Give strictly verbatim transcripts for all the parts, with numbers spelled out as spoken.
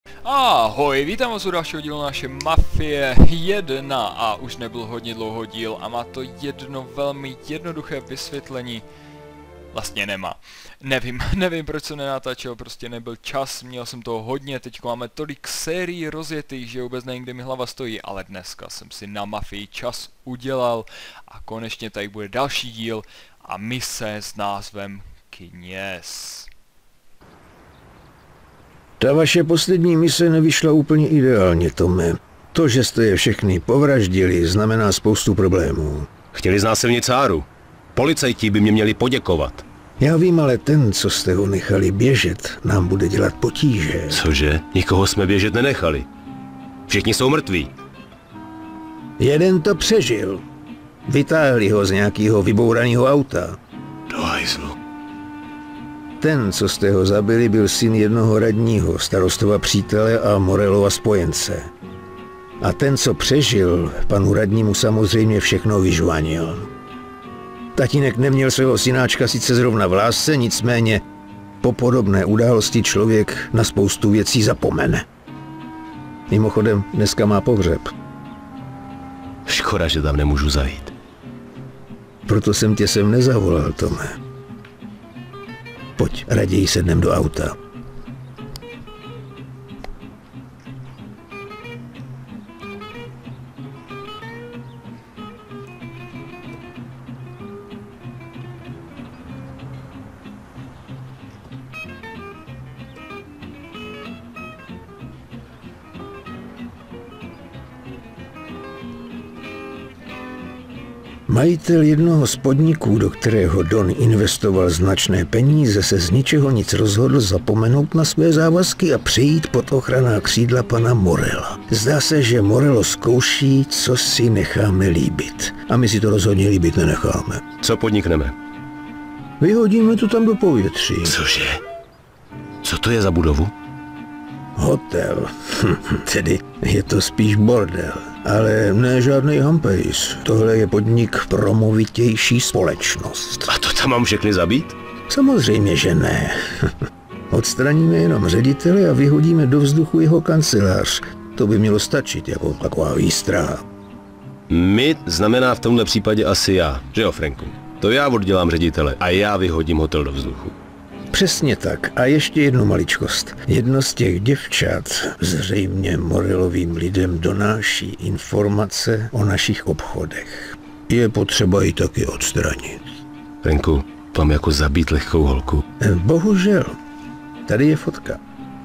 Ahoj, vítám vás u dalšího dílu naše Mafie jedna a už nebyl hodně dlouho díl a má to jedno velmi jednoduché vysvětlení. Vlastně nemá. Nevím, nevím proč jsem nenatáčel, prostě nebyl čas, měl jsem toho hodně, teď máme tolik sérií rozjetých, že vůbec nevím, kde mi hlava stojí, ale dneska jsem si na Mafii čas udělal a konečně tady bude další díl a mise s názvem Kněz. Ta vaše poslední mise nevyšla úplně ideálně, Tome. To, že jste je všechny povraždili, znamená spoustu problémů. Chtěli znásilnit Sáru. Policajti by mě měli poděkovat. Já vím, ale ten, co jste ho nechali běžet, nám bude dělat potíže. Cože? Nikoho jsme běžet nenechali. Všichni jsou mrtví. Jeden to přežil. Vytáhli ho z nějakého vybouraného auta. Do hajzlu. Ten, co jste ho zabili, byl syn jednoho radního, starostova přítele a Morelova spojence. A ten, co přežil, panu radnímu samozřejmě všechno vyžvanil. Tatínek neměl svého synáčka sice zrovna v lásce, nicméně po podobné události člověk na spoustu věcí zapomene. Mimochodem, dneska má pohřeb. Škoda, že tam nemůžu zajít. Proto jsem tě sem nezavolal, Tome. Pojď, raději sednem do auta. Majitel jednoho z podniků, do kterého Don investoval značné peníze, se z ničeho nic rozhodl zapomenout na své závazky a přejít pod ochranná křídla pana Morela. Zdá se, že Morello zkouší, co si necháme líbit. A my si to rozhodně líbit nenecháme. Co podnikneme? Vyhodíme to tam do povětří. Cože? Co to je za budovu? Hotel. Tedy je to spíš bordel. Ale ne žádnej hampejs. Tohle je podnik pro movitější společnost. A to tam mám všechny zabít? Samozřejmě, že ne. Odstraníme jenom ředitele a vyhodíme do vzduchu jeho kancelář. To by mělo stačit jako taková výstraha. My znamená v tomhle případě asi já, že jo, Franku? To já oddělám ředitele a já vyhodím hotel do vzduchu. Přesně tak. A ještě jednu maličkost. Jedno z těch děvčat zřejmě Morellovým lidem donáší informace o našich obchodech. Je potřeba ji taky odstranit. Franku, mám jako zabít lehkou holku. Bohužel. Tady je fotka.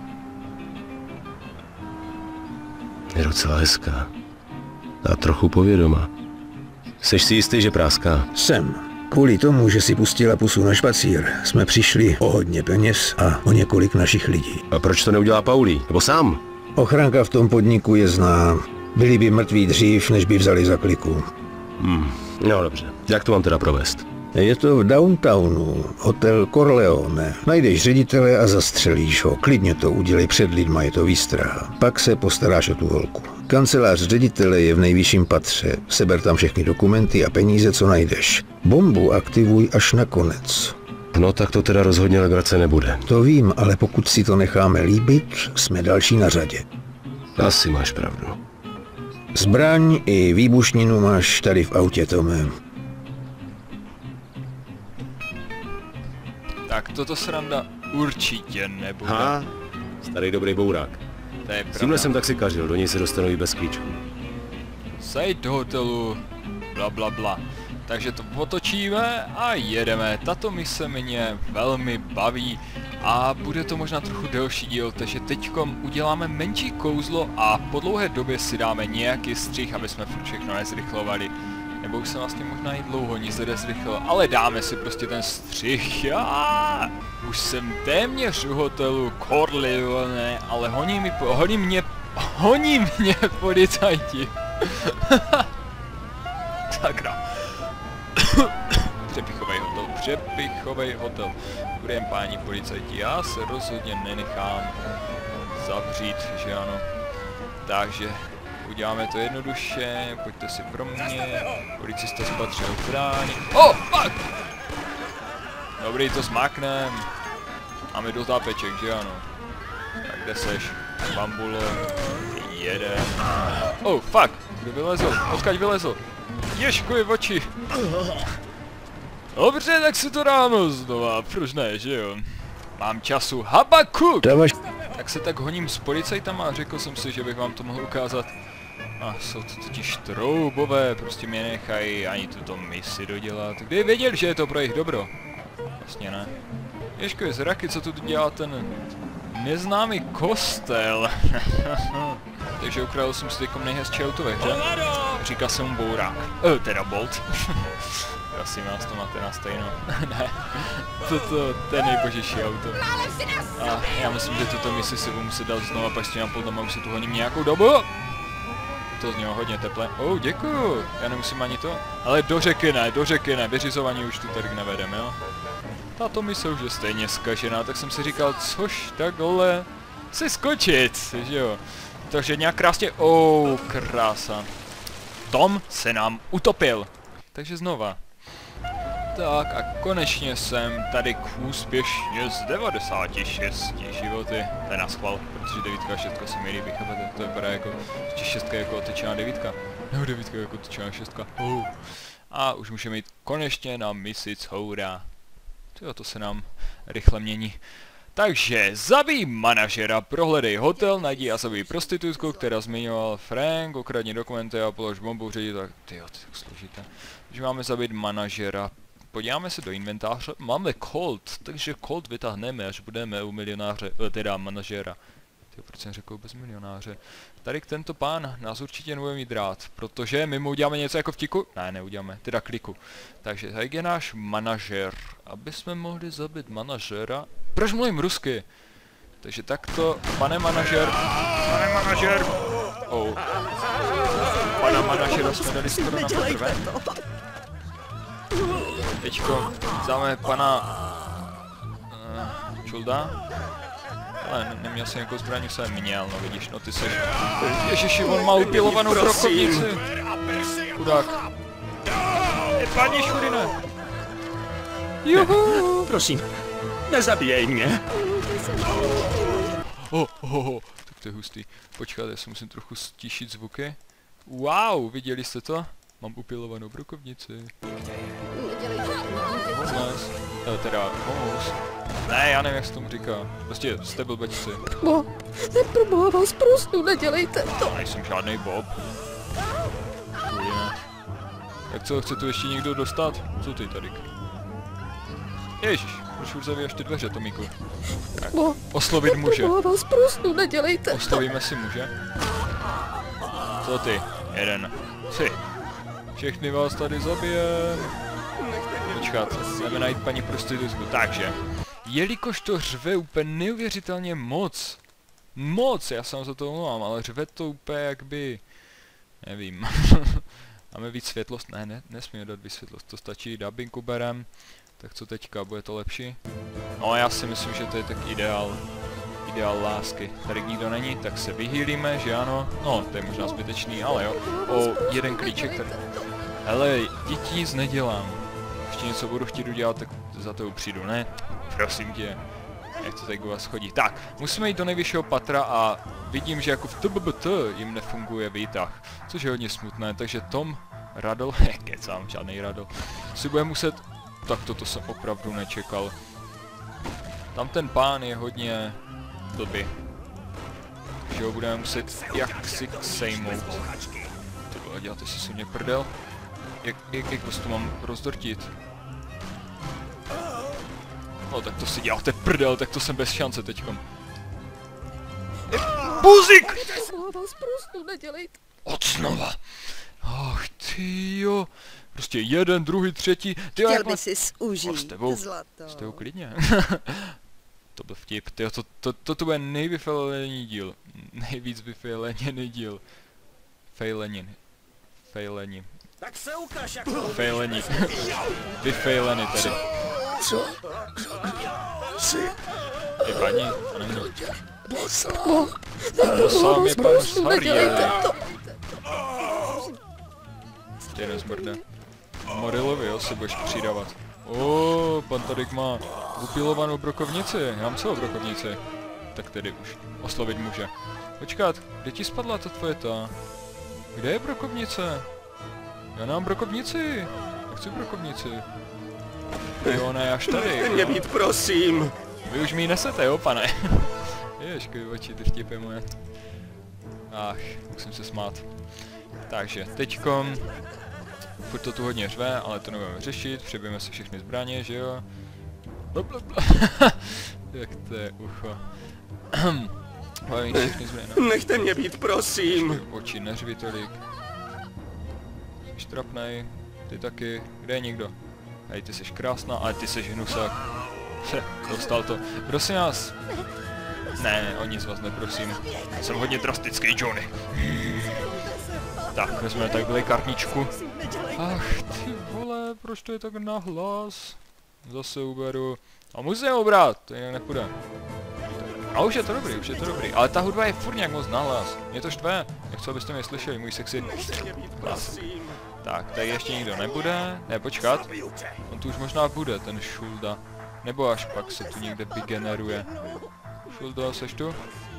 Je docela hezká. A trochu povědomá. Seš si jistý, že práská? Jsem. Kvůli tomu, že si pustila pusu na špacír, jsme přišli o hodně peněz a o několik našich lidí. A proč to neudělá Paulí? Nebo sám? Ochranka v tom podniku je zná. Byli by mrtví dřív, než by vzali za kliku. Hmm, no dobře. Jak to mám teda provést? Je to v downtownu, hotel Corleone. Najdeš ředitele a zastřelíš ho. Klidně to udělej před lidma, je to výstraha. Pak se postaráš o tu holku. Kancelář ředitele je v nejvyšším patře. Seber tam všechny dokumenty a peníze, co najdeš. Bombu aktivuj až na konec. No tak to teda rozhodně legrace nebude. To vím, ale pokud si to necháme líbit, jsme další na řadě. Asi máš pravdu. Zbraň i výbušninu máš tady v autě, Tome. Tak toto sranda určitě nebude. Ha, starý dobrý bourák. To je S tímhle pravda. jsem taxikařil, do něj se dostanu i bez klíčku. Sejď do hotelu, bla bla bla. Takže to otočíme a jedeme. Tato mise mě velmi baví a bude to možná trochu delší díl, takže teďkom uděláme menší kouzlo a po dlouhé době si dáme nějaký střih, aby jsme furt všechno nezrychlovali. Nebo už jsem vlastně možná i dlouho nic nezrychlil, ale dáme si prostě ten střih. Já už jsem téměř u hotelu Corleone, ale honí mi, honí mě, honí mě policajti. Sakra. Přepichovej hotel, přepichovej hotel. Dobrý den, páni policajti, já se rozhodně nenechám zavřít, že ano. Takže uděláme to jednoduše, pojďte si pro mě, policista spatřil zbraň. Oh, fuck! Dobrý, to zmáknem. Máme dotápeček, že ano. Tak kde seš? Bambulo. Jeden. Oh, fuck. Kdo vylezl? Odkud vylezl? Ježkuji v oči. Dobře, tak si to dáme znova. Proč ne, že jo? Mám času. Habakuk! Dávaš... Tak se tak honím s policajtama a řekl jsem si, že bych vám to mohl ukázat. A jsou to totiž troubové, prostě mě nechají ani tuto misi dodělat. Kdy věděli, že je to pro jejich dobro? Vlastně ne. Ježko, zraky, co tu dělá ten neznámý kostel. Takže ukradl jsem si teďkom nejhezčí auto ve hře. Říká se mu Bourák. E, teda Bolt. Asi nás to máte na stejno. Ne, toto, to je nejbožější auto. A já myslím, že tuto misi si budu muset dát znova, pak s těma podlama už se tu honím nějakou dobu. To z něho hodně teple. Oh, děkuju. Já nemusím ani to. Ale do řeky ne, do řeky ne, vyřizování už tu tady nevedeme, jo. Tato mise už je stejně zkažená, tak jsem si říkal, což takhle si skočit, že jo. Takže nějak krásně, oh, krása. Tom se nám utopil. Takže znova. Tak a konečně jsem tady úspěšně z devadesáti šesti životy. To je na schvál, protože devítka a šestka se mi líbí, chápete? To vypadá jako, že šestka je jako otečená devítka. Nebo devítka je jako otečená šestka. Oh. A už můžeme jít konečně na misi Coura. Tyjo, to se nám rychle mění. Takže zabij manažera, prohledej hotel, najdi a zabij prostitutku, která zmiňoval Frank, okradni dokumenty a polož bombu ředitel. Tyjo, to je tak složité. Takže máme zabít manažera. Podíváme se do inventáře. Máme Colt, takže Colt vytáhneme, až budeme u milionáře, teda manažera. Tyjo, proč jsem řekl bez milionáře? Tady tento pán nás určitě nebude mít rád, protože my mu uděláme něco jako vtiku. Ne, neuděláme, teda kliku. Takže tady je náš manažer. Aby jsme mohli zabít manažera. Proč mluvím rusky? Takže takto, pane manažer, pane manažer. Oh. Pana manažera jsme dali skoro na poprvé. Teďko dáme pana uh, Čulda. Ale ne, neměl jsem nějakou zbraň, jsem měl, no vidíš, no ty seš... Ježiši, on má upilovanou brokovnici. Chudák. Je paní Šurine. Juhu. Prosím, nezabíjej mě. Oh, oh, oh, tak to je hustý. Počkat, já si musím trochu stišit zvuky. Wow, viděli jste to? Mám upilovanou brokovnici. Homeless. E, teda, homeless. Ne, já nevím, jak se tomu říká. Prostě jste blbečci. Bo, neproboha vás prostě, nedělejte to. Nejsem žádnej Bob. Chudina. Tak co, chce tu ještě někdo dostat? Co ty tady? Ježiš, proč už zavíjáš ty dveře, Tomíku? Tak, Bo, oslovit muže. neproboha vás prostě, nedělejte to. Oslovíme si muže. Co ty? Jeden. Tři. Všechny vás tady zabijem. Počkat, jdeme najít paní prostitutku. Takže, jelikož to řve úplně neuvěřitelně moc. Moc, já sám za to omlouvám, ale řve to úplně jak by... Nevím. Máme víc světlost? Ne, ne, nesmíme dát víc světlost, to stačí, dubbinku berem. Tak co teďka, bude to lepší? No já si myslím, že to je tak ideál. Ideál lásky. Tady nikdo není, tak se vyhýlíme, že ano? No, to je možná zbytečný, ale jo. O, jeden klíček tady. Hele, děti nic nedělám. Ještě něco budu chtít udělat, tak za to přijdu, ne? Prosím tě. Jak to tak u vás chodí. Tak, musíme jít do nejvyššího patra a vidím, že jako v T B B T jim nefunguje výtah. Což je hodně smutné, takže Tom Radl, kecám, žádnej Radl, si bude muset... Tak toto jsem opravdu nečekal. Tam ten pán je hodně blbý. Takže ho budeme muset jaksi sejmout. To bylo dělat, jestli se mě prdel. Jak, jak, jak to mám rozdrtit? No tak to si děláte prdel, tak to jsem bez šance teďkom. Buzik! Neproboha vás prostě, nedělejte. Od znova. Ach tyjo. Prostě jeden, druhý, třetí. Tyjo, Chtěl by si užít, s tebou, zlato. s tebou klidně. To byl vtip, tyjo, to, to, to, to bude nejvyfejlený díl. Nejvíc vyfejleněný díl. Fejlenin. Fejlenin. Tak se ukaž, jako... Fejlení. Vyfejleny tady. Co? Jsi? Je paní, a nevím. Bo, To sám je pan prostě, Sariel. nedělejte to. Ty nezmrde. Morilovi, jo, si budeš přidávat. O, pan Tadyk má upilovanou brokovnici. Já mám celou brokovnici. tak tedy už oslovit může. Počkat, kde ti spadla ta tvoje ta? Kde je brokovnice? Já nám brokovnici! Já chci brokovnici. Jo, ne, až tady. Nechte mě být, prosím. Vy už mi ji nesete, jo, pane? Ježkuj oči, ty vtipy moje. Ach, musím se smát. Takže, teďkom... Furt to tu hodně řve, ale to nebudeme řešit, přebijeme si všechny zbraně, že jo? Blablabla. Jak to je ucho. Máme všechny zbraně, no. Nechte mě být, prosím. Oči neřvi tolik. Jsi trapnej, ty taky, kde je někdo? Hej, ty jsi krásná, ale ty jsi hnusák. Dostal to. Prosím vás. Ne, o nic vás neprosím. Jsem hodně drastický, Johnny. Tak, vezmeme takhle kartničku. Ach, ty vole, proč to je tak nahlas? Zase uberu. A musím ubrat, to jinak nepůjde. A už je to dobrý, už je to dobrý. Ale ta hudba je furt nějak moc nahlas. Mě to štve. Nechci, abyste mě slyšeli, můj sexy. Tak, tady ještě nikdo nebude. Ne, počkat. On tu už možná bude, ten Šulda. Nebo až pak se tu někde vygeneruje. Šulda, seš tu?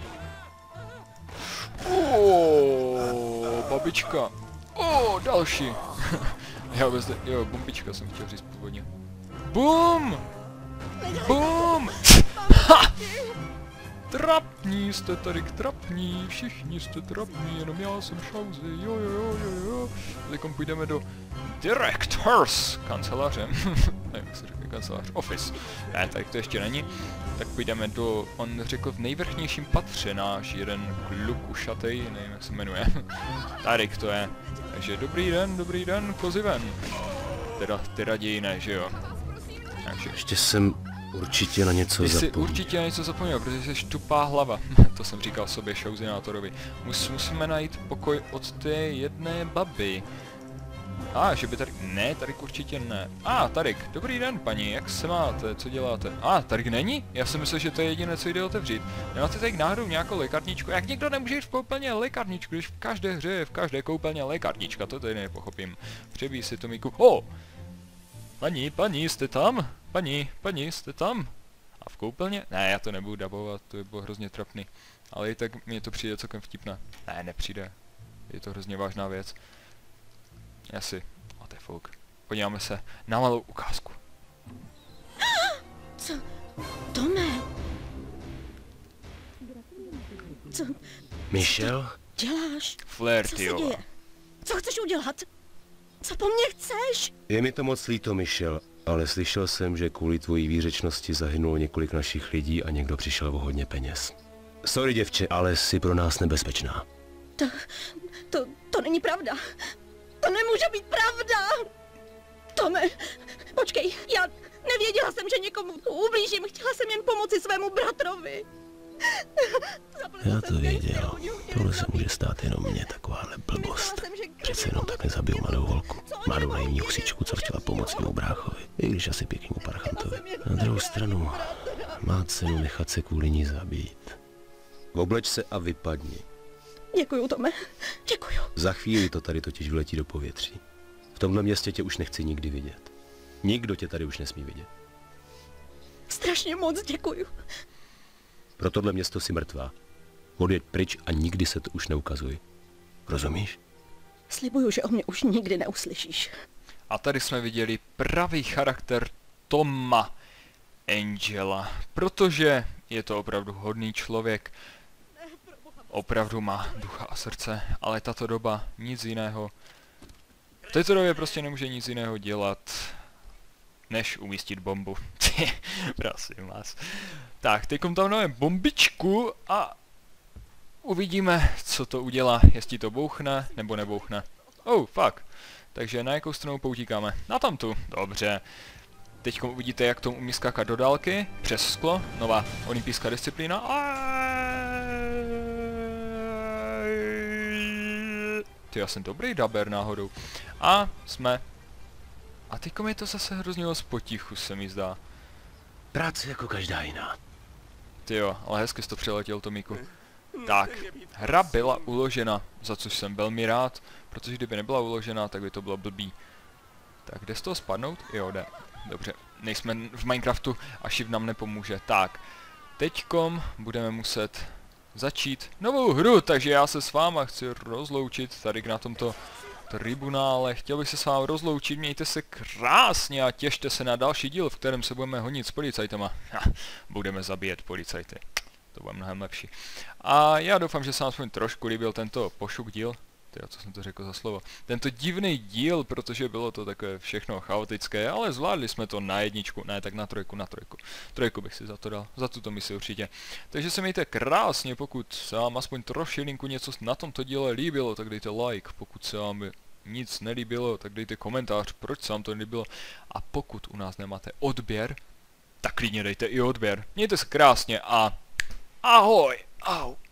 Oooo, babička. O, další. Já bezde, jo, bombička jsem chtěl říct původně. Bum! Bum! Ha! Trapní jste tady, trapní, všichni jste trapní, jenom já jsem šauzy, jo jo jo jo jo. Teďkom půjdeme do Directors kanceláře. Nevím, jak se říká kancelář, office. Ne, tak to ještě není. Tak půjdeme do, on řekl v nejvrchnějším patře náš jeden kluk ušatej, nevím jak se jmenuje. Tarik to je. Takže dobrý den, dobrý den, kozy ven. Teda, ty raději ne, že jo. Takže. Ještě jsem určitě na něco Ty jsi zapomněl. určitě na něco zapomněl, protože jsi tupá hlava. To jsem říkal sobě šauzinátorovi. Mus, musíme najít pokoj od té jedné baby. A, ah, že by Tarik... Ne, Tarik určitě ne. A, ah, Tarik, dobrý den, paní, jak se máte, co děláte? A, ah, Tarik není? Já jsem myslel, že to je jediné, co jde otevřít. Nemáte tady náhodou nějakou lékárničku? Jak někdo nemůže jít v koupelně lékárničku, když v každé hře je v každé koupelně lékárnička, to tady nepochopím. Přebíj si to, Míku. O! Paní, paní, jste tam? Paní, paní, jste tam? A v koupelně? Ne, já to nebudu dabovat, to by bylo hrozně trapný. Ale i tak mně to přijde celkem vtipné. Ne, nepřijde. Je to hrozně vážná věc. Asi. A to je fouk. Podíváme se na malou ukázku. Co? Tome? Co Michel? děláš? Flair, Co se tyjo. děje? Co chceš udělat? Co po mně chceš? Je mi to moc líto, Michel, ale slyšel jsem, že kvůli tvojí výřečnosti zahynulo několik našich lidí a někdo přišel o hodně peněz. Sorry, děvče, ale jsi pro nás nebezpečná. To, to, to není pravda. To nemůže být pravda! Tome, počkej, já nevěděla jsem, že někomu ublížím, chtěla jsem jen pomoci svému bratrovi. Já to věděl. Tohle se může stát jenom mně, takováhle blbost. Přece jenom tak nezabiju mladou holku. Mladou naivní husičku, co chtěla pomoct mému bráchovi. I když asi pěknému parchantovi. Na druhou stranu, má cenu nechat se kvůli ní zabít. Obleč se a vypadni. Děkuju, Tome, děkuju. Za chvíli to tady totiž vyletí do povětří. V tomhle městě tě už nechci nikdy vidět. Nikdo tě tady už nesmí vidět. Strašně moc děkuju. Pro tohle město si mrtvá. Odjeď pryč a nikdy se to už neukazuj. Rozumíš? Slibuju, že o mě už nikdy neuslyšíš. A tady jsme viděli pravý charakter Toma Angela. Protože je to opravdu hodný člověk. Opravdu má ducha a srdce, ale tato doba nic jiného. V této době prostě nemůže nic jiného dělat, než umístit bombu. Prosím vás. Tak, teďkom tam dáme bombičku a uvidíme, co to udělá, jestli to bouchne, nebo nebouchne. Oh, fuck. Takže na jakou stranu poutíkáme? Na tamtu. Dobře. Teďkom uvidíte, jak to umí skákat do dálky, přes sklo, nová olympijská disciplína. Ty, já jsem dobrý daber náhodou. A jsme... A teďkom je to zase hrozně moc potichu, se mi zdá. Práce jako každá jiná. Ty jo, ale hezky jsi to přiletěl, Tomíku. Tak, hra byla uložena, za což jsem velmi rád, protože kdyby nebyla uložena, tak by to bylo blbý. Tak, jde z toho spadnout? Jo, jde. Dobře, nejsme v Minecraftu a shift nám nepomůže. Tak, teďkom budeme muset začít novou hru, takže já se s váma chci rozloučit tady na tomto tribunále. Chtěl bych se s vámi rozloučit, mějte se krásně a těšte se na další díl, v kterém se budeme honit s policajtama. Ha, budeme zabíjet policajty. To bude mnohem lepší. A já doufám, že se vám aspoň trošku líbil tento pošuk díl. Tyjo, co jsem to řekl za slovo. Tento divný díl, protože bylo to takové všechno chaotické, ale zvládli jsme to na jedničku, ne, tak na trojku, na trojku. Trojku bych si za to dal, za tuto misi určitě. Takže se mějte krásně, pokud se vám aspoň trošilinku něco na tomto díle líbilo, tak dejte like, pokud se vám nic nelíbilo, tak dejte komentář, proč se vám to nelíbilo. A pokud u nás nemáte odběr, tak klidně dejte i odběr. Mějte se krásně a ahoj, au.